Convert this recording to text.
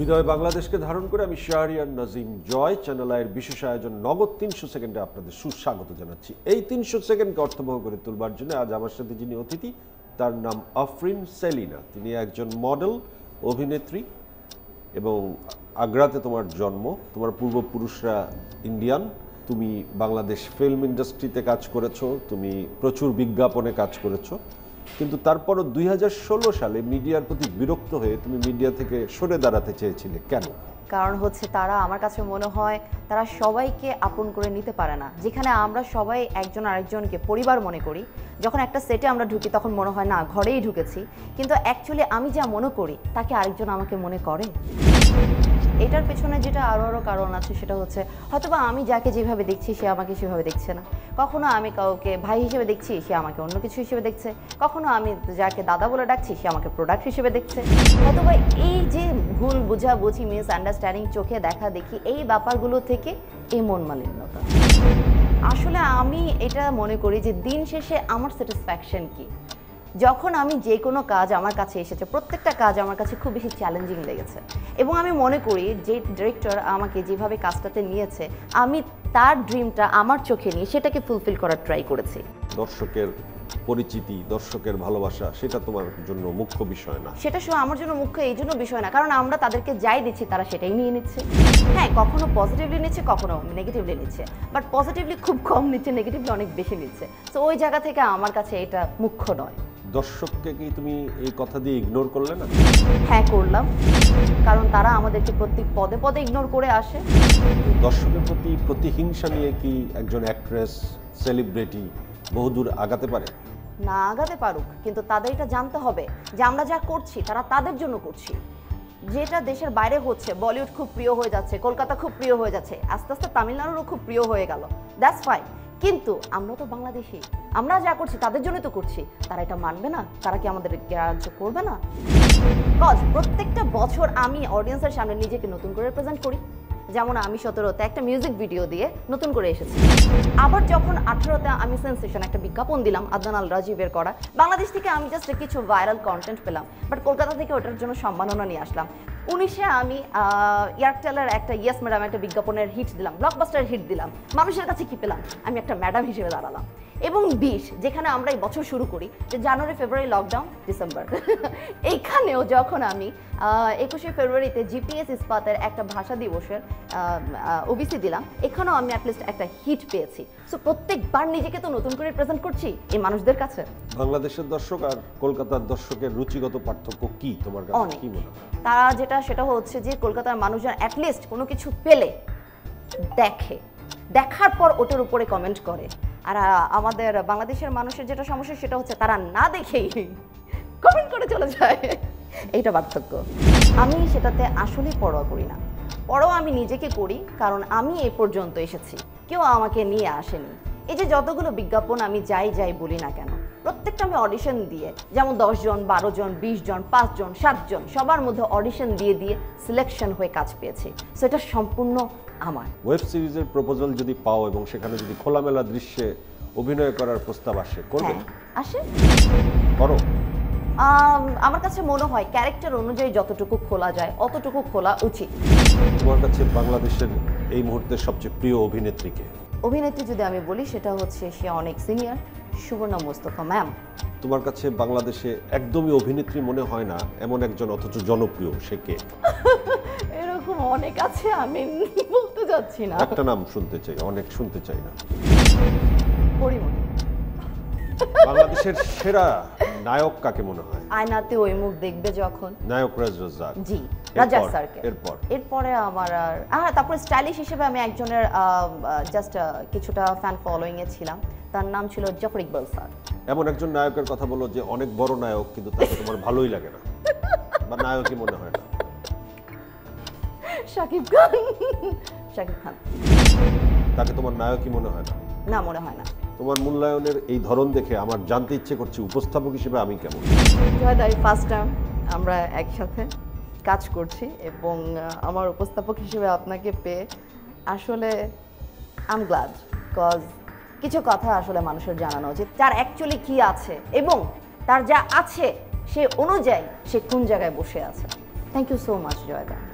হৃদয় বাংলাদেশকে ধারণ করে আমি শাহরিয়ার নাজিম জয় চ্যানেল আইয়ের বিশেষ আয়োজন নগদ 300 সেকেন্ডে আপনাদের সুস্বাগত জানাচ্ছি। এই 300 সেকেন্ডকে অর্থবহ করে তুলবার জন্য আজ আমার সাথে যিনি অতিথি তার নাম আফরি সেলিনা। তিনি একজন মডেল, অভিনেত্রী এবং আগ্রাতে তোমার জন্ম। তোমার পূর্বপুরুষরা ইন্ডিয়ান। তুমি বাংলাদেশ ফিল্ম ইন্ডাস্ট্রিতে কাজ করেছো, তুমি প্রচুর বিজ্ঞাপনে কাজ করেছো, কিন্তু তারপরও 2016 সালে মিডিয়ার প্রতি বিরক্ত হয়ে তুমি মিডিয়া থেকে সরে দাঁড়াতে চেয়েছিলে। কেন? কারণ হচ্ছে তারা আমার কাছে মনে হয় তারা সবাইকে আপন করে নিতে পারে না। যেখানে আমরা সবাই একজন আরেকজনকে পরিবার মনে করি, যখন একটা সেটে আমরা ঢুকি তখন মনে হয় না ঘরেই ঢুকেছি, কিন্তু অ্যাকচুয়ালি আমি যা মনে করি তাকে আরেকজন আমাকে মনে করে। এটার পেছনে যেটা আরও কারণ আছে সেটা হচ্ছে হয়তোবা আমি যাকে যেভাবে দেখছি সে আমাকে সেভাবে দেখছে না। কখনো আমি কাউকে ভাই হিসেবে দেখছি, সে আমাকে অন্য কিছু হিসেবে দেখছে। কখনো আমি যাকে দাদা বলে ডাকছি সে আমাকে প্রোডাক্ট হিসেবে দেখছে। হয়তোবা এই যে ভুল বোঝাবুঝি, মিস আন্ডারস্ট্যান্ডিং, চোখে দেখা দেখি, এই ব্যাপারগুলো থেকে এই মন মালিন্যতা। আসলে আমি এটা মনে করি যে দিন শেষে আমার স্যাটিসফ্যাকশন কি, যখন আমি যে কোনো কাজ আমার কাছে এসেছে, প্রত্যেকটা কাজ আমার কাছে খুব বেশি চ্যালেঞ্জিং লেগেছে এবং আমি মনে করি যে ডিরেক্টর আমাকে যেভাবে কাজটাতে নিয়েছে আমি তার ড্রিমটা আমার চোখে নিয়ে সেটাকে ফুলফিল করার ট্রাই করেছি। দর্শকের পরিচিতি, দর্শকের ভালোবাসা সেটা তোমার জন্য মুখ্য বিষয় না। সেটা শুধু আমার জন্য মুখ্য এই জন্য বিষয় না, কারণ আমরা তাদেরকে যাই দিচ্ছি তারা সেটাই নিয়ে নিচ্ছে। হ্যাঁ, কখনো পজিটিভলি নিচ্ছে, কখনো নেগেটিভলি নিচ্ছে, বাট পজিটিভলি খুব কম নিচ্ছে, নেগেটিভলি অনেক বেশি নিচ্ছে। তো ওই জায়গা থেকে আমার কাছে এটা মুখ্য নয়। দর্শককে কি তুমি এই কথা দিয়ে ইগনোর করলে না? হ্যাঁ, করলাম, কারণ তারা আমাদেরকে প্রত্যেক পদে পদে ইগনোর করে আসে। দর্শকের প্রতি প্রতিহিংসা নিয়ে কি একজন অ্যাক্ট্রেস, সেলিব্রিটি বহুদূর আগাতে পারে? না আগাতে পারুক, কিন্তু তাদের এটা জানতে হবে যে আমরা যা করছি তারা তাদের জন্য করছি। যেটা দেশের বাইরে হচ্ছে, বলিউড খুব প্রিয় হয়ে যাচ্ছে, কলকাতা খুব প্রিয় হয়ে যাচ্ছে, আস্তে আস্তে তামিলনাড়ুরও খুব প্রিয় হয়ে গেল, দ্যাটস ফাইন, কিন্তু আমরা তো বাংলাদেশি, আমরা যা করছি তাদের জন্যই তো করছি। তারা এটা মানবে না? তারা কি আমাদের গ্রাহ্য করবে না? কজ প্রত্যেকটা বছর আমি অডিয়েন্সের সামনে নিজেকে নতুন করে রিপ্রেজেন্ট করি। যেমন আমি 17তে একটা মিউজিক ভিডিও দিয়ে নতুন করে এসেছি, আবার যখন 18তে আমি সেন্সেশন একটা বিজ্ঞাপন দিলাম আদনান আল রাজীবের করা। বাংলাদেশ থেকে আমি জাস্ট কিছু ভাইরাল কন্টেন্ট পেলাম, বাট কলকাতা থেকে ওটার জন্য সম্মাননা নিয়ে আসলাম। 19-এ আমি এয়ারটেলের একটা ইয়েস ম্যাডাম একটা বিজ্ঞাপনের হিট দিলাম, ব্লকবাস্টার হিট দিলাম। মানুষের কাছে কি পেলাম? আমি একটা ম্যাডাম হিসেবে দাঁড়ালাম। এবং 20 যেখানে আমরা এই বছর শুরু করি যে জানুয়ারি, ফেব্রুয়ারি লকডাউন, ডিসেম্বর, এইখানেও যখন আমি 21শে ফেব্রুয়ারিতে জিপিএস ইস্পাতের একটা ভাষা দিবসের ওবিসি দিলাম, এখানেও আমি অ্যাটলিস্ট একটা হিট পেয়েছি। সো প্রত্যেকবার নিজেকে তো নতুন করে প্রেজেন্ট করছি এই মানুষদের কাছে। বাংলাদেশের দর্শক আর কলকাতার দর্শকের রুচিগত পার্থক্য কি তোমার কাছে কি মনে হয়? তারা সেটা হচ্ছে যে কলকাতার মানুষজন অ্যাটলিস্ট কোনো কিছু পেলে দেখে, দেখার পর ওটার উপরে কমেন্ট করে। আর আমাদের বাংলাদেশের মানুষের যেটা সমস্যা সেটা হচ্ছে তারা না দেখেই কমেন্ট করে চলে যায়। এইটা পার্থক্য। আমি সেটাতে আসলেই পরোয়া করি না। পরোয়া আমি নিজেকে করি, কারণ আমি এই পর্যন্ত এসেছি, কেউ আমাকে নিয়ে আসেনি। এই যে যতগুলো বিজ্ঞাপন আমি যাই বলি না কেন, প্রত্যেকটা আমি অডিশন দিয়ে, যেমন 10 জন, 12 জন, 20 জন, 5 জন, 7 জন, সবার মধ্যে অডিশন দিয়ে সিলেকশন হয়ে কাজ পেয়েছি। সো এটা সম্পূর্ণ আমার। ওয়েব সিরিজের প্রপোজাল যদি পাও এবং সেখানে যদি খোলামেলা দৃশ্যে অভিনয় করার প্রস্তাব আসে, করবে? আসে, করো। আমার কাছে মনে হয় ক্যারেক্টার অনুযায়ী যতটুকু খোলা যায় অতটুকু খোলা উচিত। তোমার কাছে বাংলাদেশের এই মুহূর্তে সবচেয়ে প্রিয় অভিনেত্রীকে? অভিনেত্রী যদি আমি বলি সেটা হচ্ছে সে অনেক সিনিয়র, সুবর্ণা মুস্তফা ম্যাম। তোমার কাছে বাংলাদেশে একদমই অভিনেত্রী মনে হয় না এমন একজন অথচ জনপ্রিয়, সে কে? এরকম অনেক আছে, আমি বলতে যাচ্ছি না। একটা নাম শুনতে চাই, অনেক শুনতে চাই না। পরিমণি। বাংলাদেশের সেরা নায়ক কাকে মনে হয়? আয়নাতে ওই মুখ দেখবে যখন। নায়ক রাজ্জাক। জি, রাজ্জাক স্যারকে। এরপরে আমার আর তারপর স্টাইলিশ হিসেবে আমি একজনের জাস্ট কিছুটা ফ্যান ফলোইং এ ছিলাম, তার নাম ছিল জাফর ইকবাল স্যার। এমন একজন নায়কের কথা বলো যে অনেক বড় নায়ক কিন্তু তাকে তোমার ভালোই লাগে না বা নায়কই মনে হয় না। শাকিব খান। তাকে তোমার নায়কই মনে হয় না? না, মনে হয় না। তোমার মূল্যায়নের এই ধরন দেখে আমার জানতে ইচ্ছে করছে উপস্থাপক হিসেবে আমি কেমন? জয়দাই ফার্স্ট টাইম আমরা একসাথে কাজ করছি এবং আমার উপস্থাপক হিসেবে আপনাকে পেয়ে আসলে আই এম গ্ল্যাড, কজ কিছু কথা আসলে মানুষের জানানো উচিত যার অ্যাকচুয়ালি কি আছে এবং তার যা আছে সে অনুযায়ী সে কোন জায়গায় বসে আছে। Thank you so much Joyda.